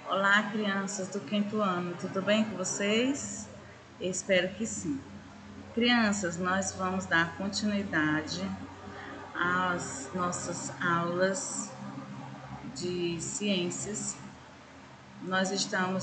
Olá, crianças do quinto ano, tudo bem com vocês? Espero que sim. Crianças, nós vamos dar continuidade às nossas aulas de ciências. Nós estamos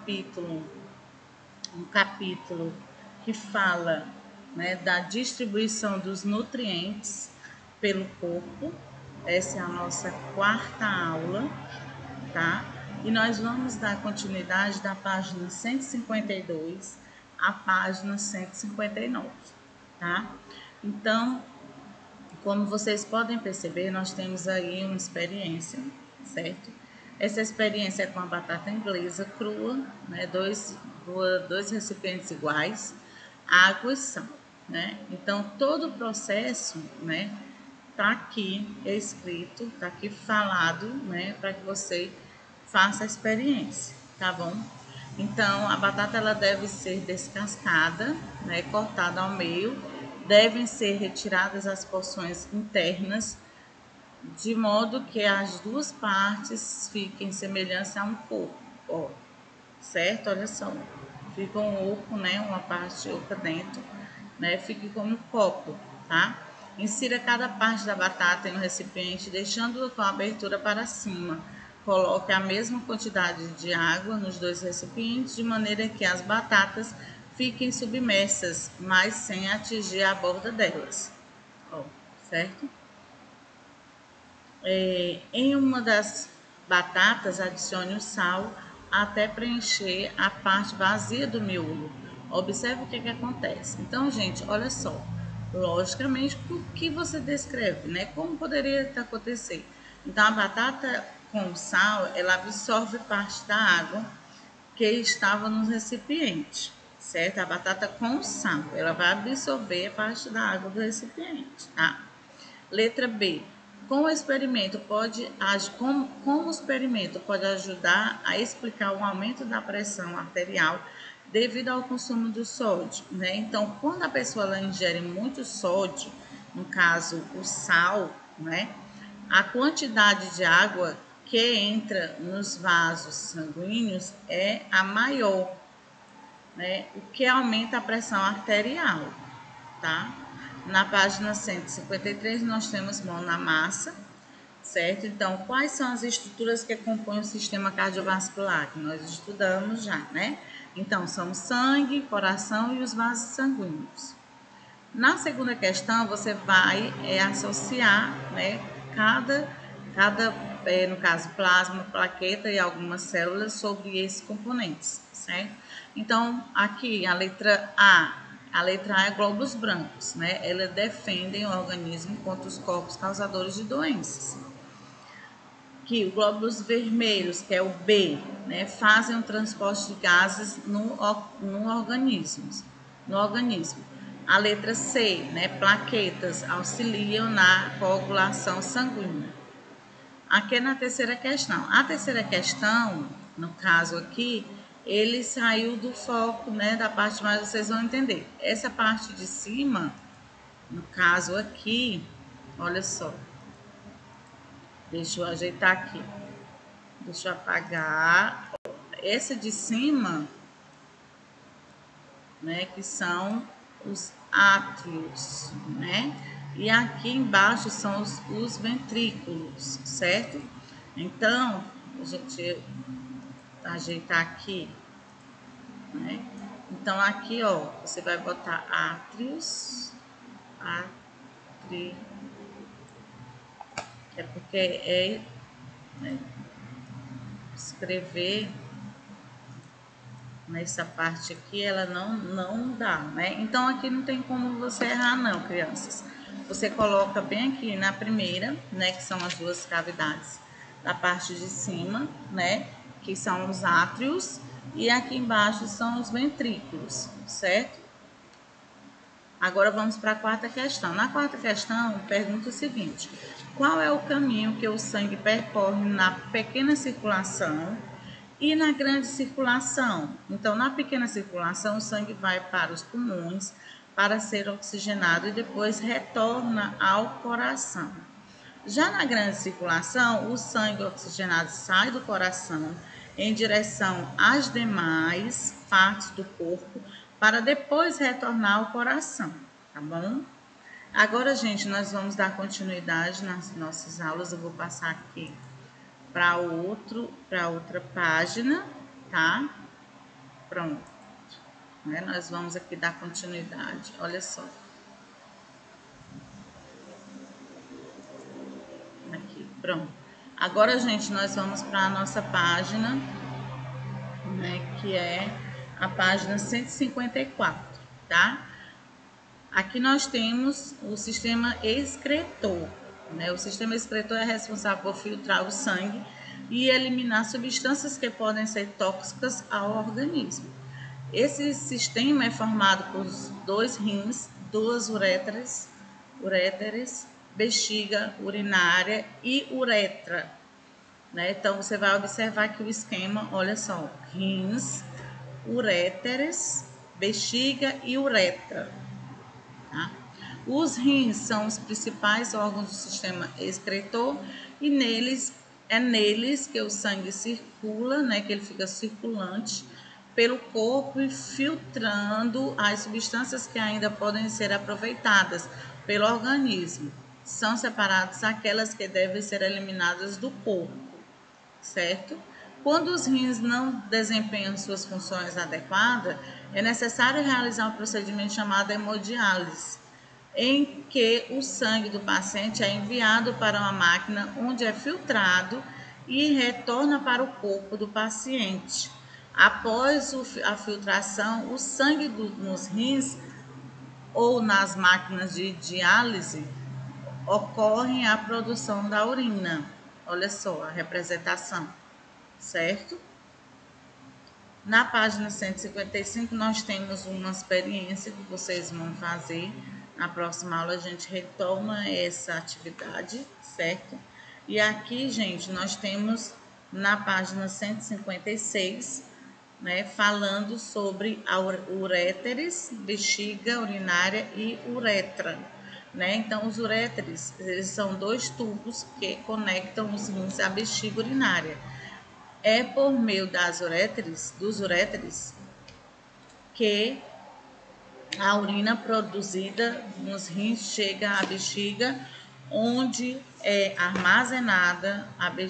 no capítulo que fala, né, da distribuição dos nutrientes pelo corpo. Essa é a nossa quarta aula, tá? E nós vamos dar continuidade da página 152 à página 159, tá? Então, como vocês podem perceber, nós temos aí uma experiência, certo? Essa experiência é com a batata inglesa crua, né? Dois recipientes iguais, água e sal, né? Então, todo o processo, né, tá aqui escrito, tá aqui falado, né, para que você faça a experiência, tá bom? Então, a batata ela deve ser descascada, né, cortada ao meio, devem ser retiradas as porções internas, de modo que as duas partes fiquem semelhantes a um corpo, ó, certo? Olha só, fica um oco, né, uma parte oca dentro, né, fique como um copo, tá? Insira cada parte da batata em um recipiente, deixando-o com a abertura para cima. Coloque a mesma quantidade de água nos dois recipientes, de maneira que as batatas fiquem submersas, mas sem atingir a borda delas. Ó, certo? Em uma das batatas, adicione o sal até preencher a parte vazia do miolo. Observe o que acontece. Então, gente, olha só. Logicamente, o que você descreve, né? Como poderia acontecer? Então, a batata com sal, ela absorve parte da água que estava no recipiente, certo? A batata com sal, ela vai absorver parte da água do recipiente, tá? Letra B. Como o experimento pode ajudar a explicar o aumento da pressão arterial devido ao consumo do sódio, né? Então, quando a pessoa ela ingere muito sódio, no caso o sal, né? A quantidade de água que entra nos vasos sanguíneos é a maior, né? O que aumenta a pressão arterial, tá? Na página 153 nós temos mão na massa, certo? Então, quais são as estruturas que compõem o sistema cardiovascular? Que nós estudamos já, né? Então, são o sangue, coração e os vasos sanguíneos. Na segunda questão, você vai associar, né, no caso, plasma, plaqueta e algumas células sobre esses componentes, certo? Então, aqui, a letra A é glóbulos brancos, né? Elas defendem o organismo contra os corpos causadores de doenças. Que os glóbulos vermelhos, que é o B, né, fazem o transporte de gases no organismo. A letra C, né, plaquetas, auxiliam na coagulação sanguínea. Aqui é na terceira questão. A terceira questão, no caso aqui, ele saiu do foco, né, da parte, mas vocês vão entender. Essa parte de cima, no caso aqui, olha só. Deixa eu ajeitar aqui. Deixa eu apagar. Essa de cima, né, que são os átrios, né? E aqui embaixo são os ventrículos, certo? Então, a gente ajeitar aqui, né? Então, aqui, ó, você vai botar átrios, é porque né, escrever nessa parte aqui, ela não dá, né? Então, aqui não tem como você errar, não, crianças. Você coloca bem aqui na primeira, né, que são as duas cavidades da parte de cima, né, que são os átrios, e aqui embaixo são os ventrículos, certo? Agora vamos para a quarta questão. Na quarta questão, pergunta o seguinte: qual é o caminho que o sangue percorre na pequena circulação e na grande circulação? Então, na pequena circulação, o sangue vai para os pulmões para ser oxigenado e depois retorna ao coração. Já na grande circulação, o sangue oxigenado sai do coração em direção às demais partes do corpo, para depois retornar ao coração, tá bom? Agora, gente, nós vamos dar continuidade nas nossas aulas. Eu vou passar aqui para outra página, tá? Pronto. Nós vamos aqui dar continuidade. Olha só. Aqui, pronto. Agora, gente, nós vamos para a nossa página, né, que é a página 154, tá? Aqui nós temos o sistema excretor, né? O sistema excretor é responsável por filtrar o sangue e eliminar substâncias que podem ser tóxicas ao organismo. Esse sistema é formado por 2 rins, 2 uréteres, bexiga urinária e uretra, né? Então, você vai observar que o esquema, olha só, rins, uréteres, bexiga e uretra. Tá? Os rins são os principais órgãos do sistema excretor e é neles que o sangue circula, né, que ele fica circulante pelo corpo e filtrando as substâncias que ainda podem ser aproveitadas pelo organismo. São separadas aquelas que devem ser eliminadas do corpo, certo? Quando os rins não desempenham suas funções adequadas, é necessário realizar um procedimento chamado hemodiálise, em que o sangue do paciente é enviado para uma máquina onde é filtrado e retorna para o corpo do paciente. Após a filtração, o sangue nos rins ou nas máquinas de diálise ocorre a produção da urina. Olha só a representação, certo? Na página 155, nós temos uma experiência que vocês vão fazer. Na próxima aula, a gente retoma essa atividade, certo? E aqui, gente, nós temos na página 156, né, falando sobre a uréteres, bexiga urinária e uretra, né? Então, os uréteres, eles são 2 tubos que conectam os rins à bexiga urinária. É por meio dos uréteres, que a urina produzida nos rins chega à bexiga, onde é armazenada.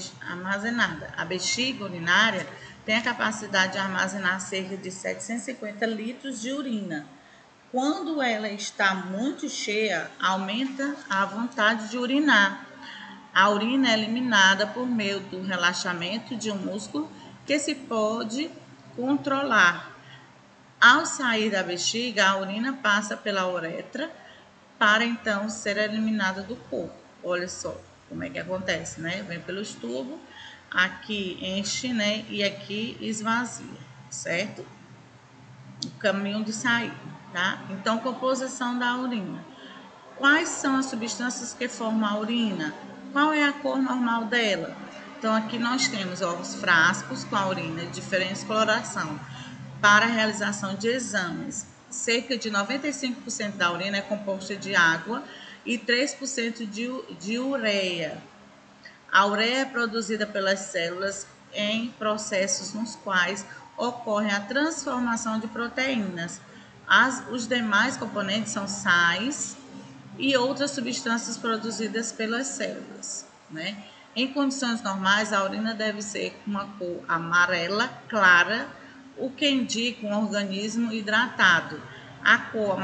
A bexiga urinária tem a capacidade de armazenar cerca de 750 litros de urina. Quando ela está muito cheia, aumenta a vontade de urinar. A urina é eliminada por meio do relaxamento de um músculo que se pode controlar. Ao sair da bexiga, a urina passa pela uretra para então ser eliminada do corpo. Olha só como é que acontece, né? Vem pelos tubos, aqui enche, né? E aqui esvazia, certo? O caminho de saída, tá? Então, composição da urina. Quais são as substâncias que formam a urina? Qual é a cor normal dela? Então, aqui nós temos os frascos com a urina de diferente coloração para a realização de exames. Cerca de 95% da urina é composta de água e 3% de ureia. A ureia é produzida pelas células em processos nos quais ocorre a transformação de proteínas. Os demais componentes são sais e outras substâncias produzidas pelas células, né? Em condições normais, a urina deve ser com uma cor amarela clara, o que indica um organismo hidratado. A cor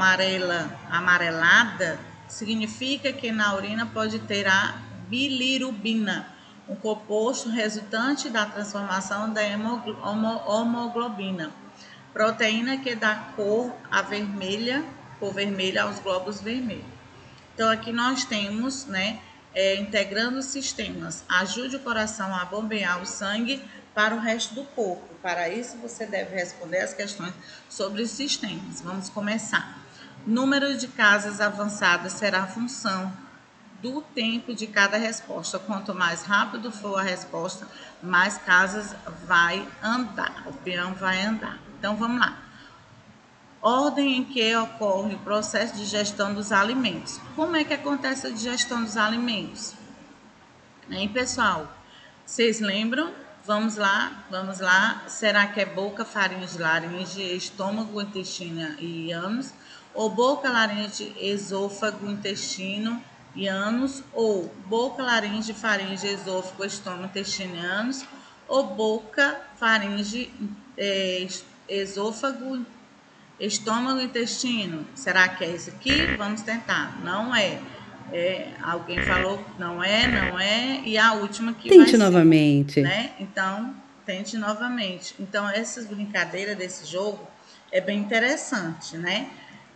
amarelada significa que na urina pode ter a bilirrubina, um composto resultante da transformação da hemoglobina, proteína que dá cor vermelha aos glóbulos vermelhos. Então, aqui nós temos, né, integrando os sistemas. Ajude o coração a bombear o sangue para o resto do corpo. Para isso, você deve responder as questões sobre os sistemas. Vamos começar. Número de casas avançadas será a função do tempo de cada resposta. Quanto mais rápido for a resposta, mais casas vai andar. O peão vai andar. Então, vamos lá. Ordem em que ocorre o processo de digestão dos alimentos. Como é que acontece a digestão dos alimentos? Hein, pessoal? Vocês lembram? Vamos lá. Será que é boca, faringe, laringe, estômago, intestino e ânus? Ou boca, laringe, esôfago, intestino e ânus? Ou boca, laringe, faringe, esôfago, estômago, intestino e ânus? Ou boca, faringe, esôfago, estômago, intestino? Será que é esse aqui? Vamos tentar. Não é. Alguém falou que não é, e a última que vai Tente ser, novamente. né? Então, tente novamente. Então, essas brincadeiras desse jogo é bem interessante, né?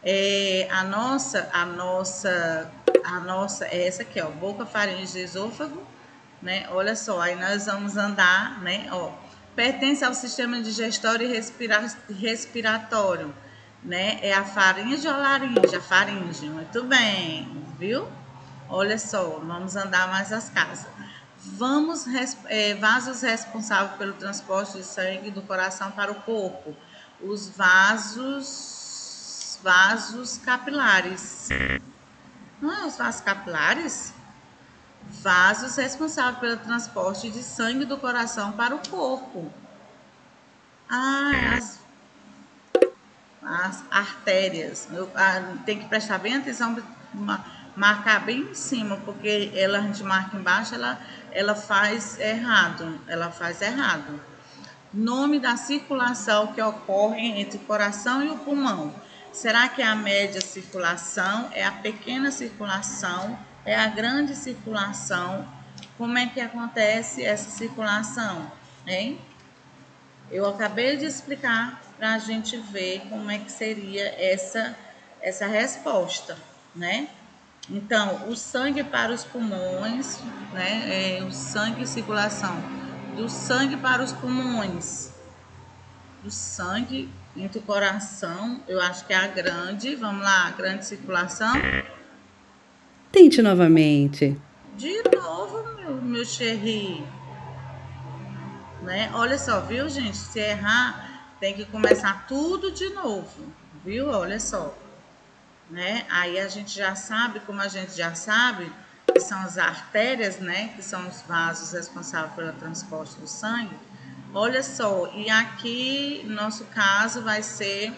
A nossa é essa aqui, ó, boca, faringe, esôfago, né? Olha só, aí nós vamos andar, né? Ó, pertence ao sistema digestório e respiratório, né? É a faringe ou a laringe? A faringe, muito bem, viu? Olha só, vamos andar mais as casas. Vasos responsáveis pelo transporte de sangue do coração para o corpo. Os vasos capilares. Não é os vasos capilares? Vasos responsáveis pelo transporte de sangue do coração para o corpo. Ah, as artérias. Tem que prestar bem atenção, marcar bem em cima, porque a gente marca embaixo, ela faz errado. Ela faz errado. Nome da circulação que ocorre entre o coração e o pulmão. Será que é a média circulação? É a pequena circulação? É a grande circulação? Como é que acontece essa circulação, hein? Eu acabei de explicar para a gente ver como é que seria essa resposta, né? Então, o sangue para os pulmões, né? O sangue e circulação do sangue para os pulmões, do sangue entre o coração, eu acho que é a grande, vamos lá, a grande circulação. Tente novamente. De novo, meu xerri, né? Olha só, viu, gente? Se errar, tem que começar tudo de novo, viu? Olha só, né? Aí a gente já sabe, como a gente já sabe, que são as artérias, né? Que são os vasos responsáveis pelo transporte do sangue. Olha só, e aqui, no nosso caso, vai ser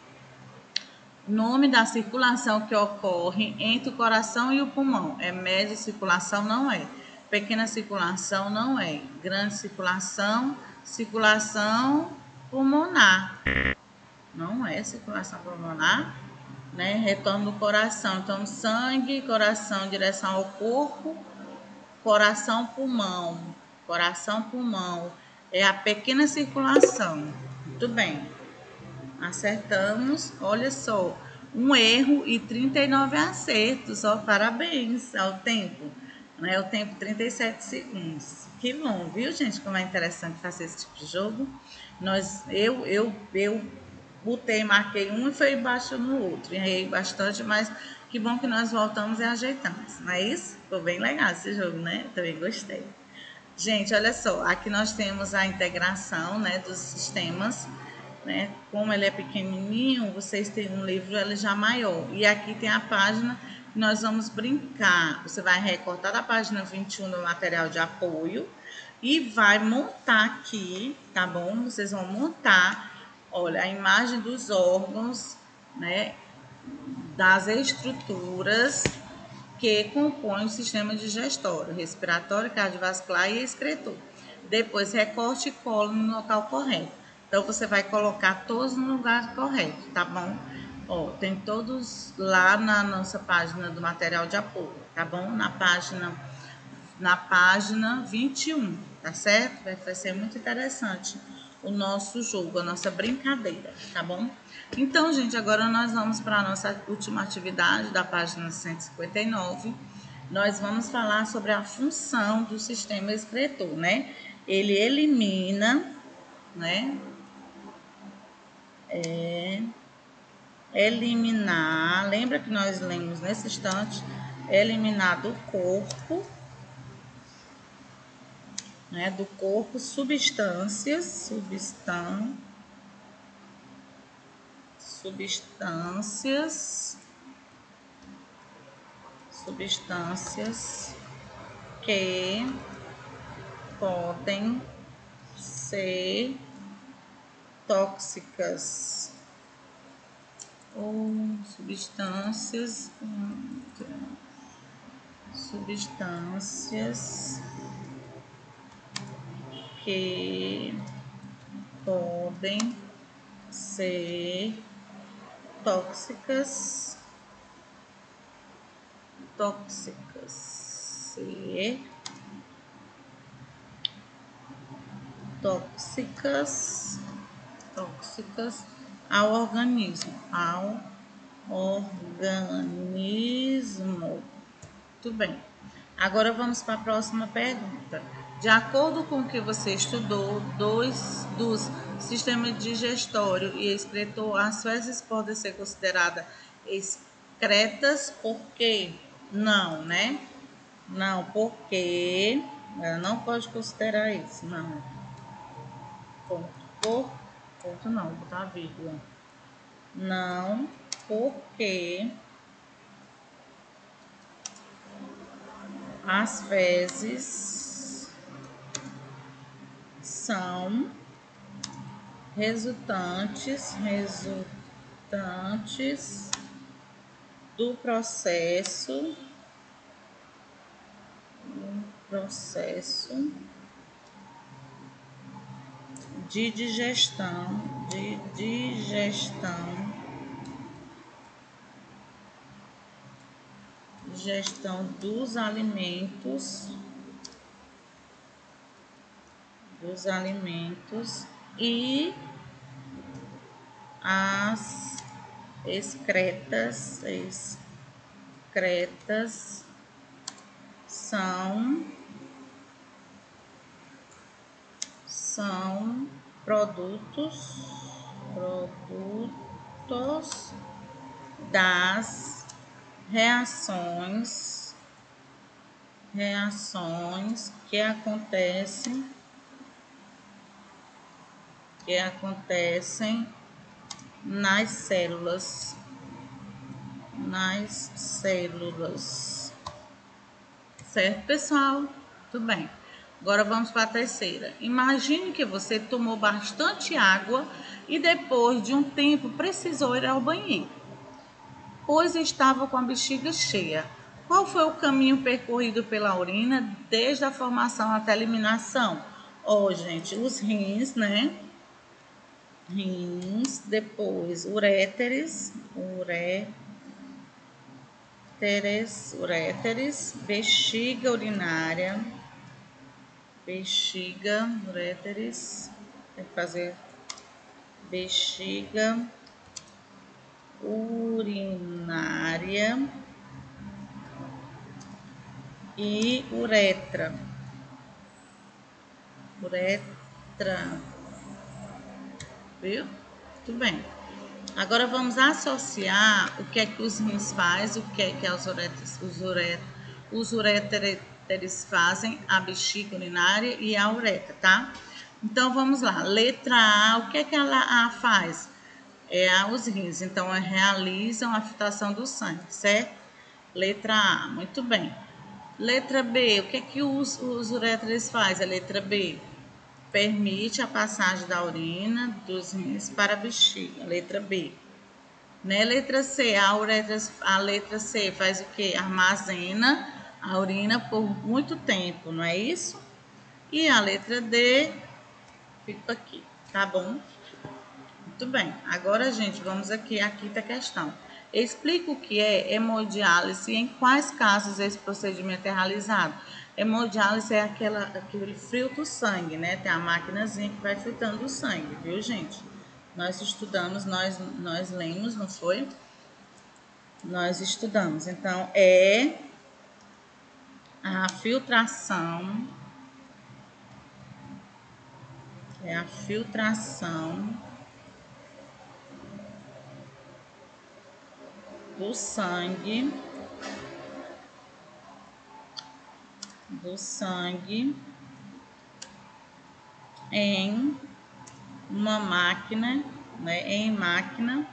nome da circulação que ocorre entre o coração e o pulmão. É média circulação? Não é. Pequena circulação? Não é. Grande circulação? Circulação pulmonar. Não é circulação pulmonar, né? Retorno do coração. Então, sangue, coração em direção ao corpo, coração, pulmão. Coração, pulmão. É a pequena circulação. Muito bem. Acertamos, olha só, um erro e 39 acertos, ó, parabéns ao tempo, né? O tempo 37 segundos. Que bom, viu, gente, como é interessante fazer esse tipo de jogo. Eu botei, marquei um e foi embaixo no outro, errei bastante, mas que bom que nós voltamos e ajeitamos, não é isso? Ficou bem legal esse jogo, né? Também gostei. Gente, olha só, aqui nós temos a integração, né, dos sistemas, né? Como ele é pequenininho, vocês têm um livro ele já maior. E aqui tem a página que nós vamos brincar. Você vai recortar da página 21 do material de apoio e vai montar aqui, tá bom? Vocês vão montar, olha, a imagem dos órgãos, né? Das estruturas que compõem o sistema digestório, respiratório, cardiovascular e excretor. Depois recorte e cola no local correto. Então você vai colocar todos no lugar correto, tá bom? Ó, tem todos lá na nossa página do material de apoio, tá bom? Na página 21, tá certo? Vai ser muito interessante o nosso jogo, a nossa brincadeira, tá bom? Então, gente, agora nós vamos para a nossa última atividade da página 159. Nós vamos falar sobre a função do sistema excretor, né? Ele elimina, né? Eliminar, lembra que nós lemos nesse instante? Eliminar do corpo, né? Do corpo substâncias que podem ser tóxicas ou substâncias que podem ser tóxicas, ser tóxicas ao organismo, Muito bem. Agora vamos para a próxima pergunta. De acordo com o que você estudou, dois dos sistemas digestório e excretor, as fezes podem ser consideradas excretas, por quê? Não, né? Não, porque ela não pode considerar isso, não. Ponto não, vou botar vírgula. Não, porque as fezes são resultantes do processo de digestão dos alimentos e as excretas são produtos das reações que acontecem nas células. Certo, pessoal? Tudo bem. Agora vamos para a terceira. Imagine que você tomou bastante água e depois de um tempo precisou ir ao banheiro, pois estava com a bexiga cheia. Qual foi o caminho percorrido pela urina desde a formação até a eliminação? Gente, os rins, né? Rins, depois uréteres, bexiga urinária, uréteres, tem que fazer bexiga urinária e uretra. Viu? Tudo bem. Agora vamos associar o que é que os rins fazem, o que é que os uréteres fazem, a bexiga urinária e a uretra, tá? Então vamos lá. Letra A, o que é que ela faz? Os rins, então realizam a filtração do sangue, certo? Letra A, muito bem. Letra B, o que é que os uréteres fazem? A letra B permite a passagem da urina dos rins para a bexiga. Letra B. Né? Letra C, a letra C faz o quê? Armazena a urina por muito tempo, não é isso? E a letra D fica aqui, tá bom? Muito bem. Agora, gente, vamos aqui à quinta questão. Explica o que é hemodiálise e em quais casos esse procedimento é realizado. Hemodiálise é aquele filtro do sangue, né? Tem a maquinazinha que vai filtrando o sangue, viu, gente? Nós estudamos, nós lemos, não foi? Nós estudamos. Então, é a filtração do sangue em uma máquina, né? Em máquinas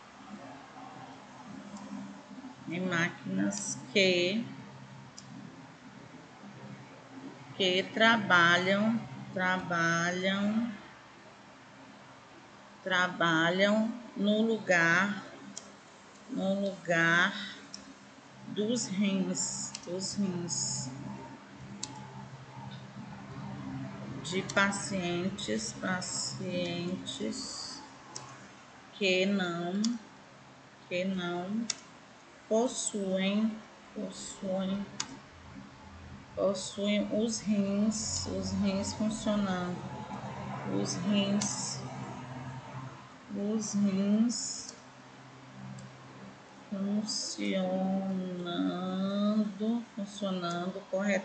que que trabalham no lugar dos rins de pacientes que não possuem os rins funcionando, funcionando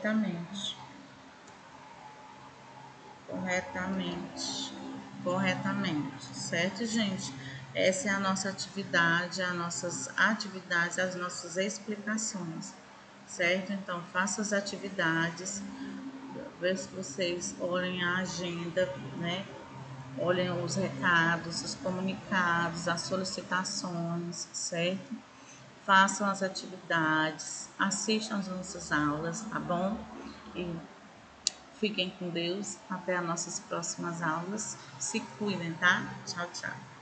corretamente, certo, gente? Essa é a nossa atividade, as nossas atividades, as nossas explicações, certo? Então, faça as atividades, ver se vocês olhem a agenda, né? Olhem os recados, os comunicados, as solicitações, certo? Façam as atividades, assistam as nossas aulas, tá bom? E fiquem com Deus. Até as nossas próximas aulas. Se cuidem, tá? Tchau, tchau.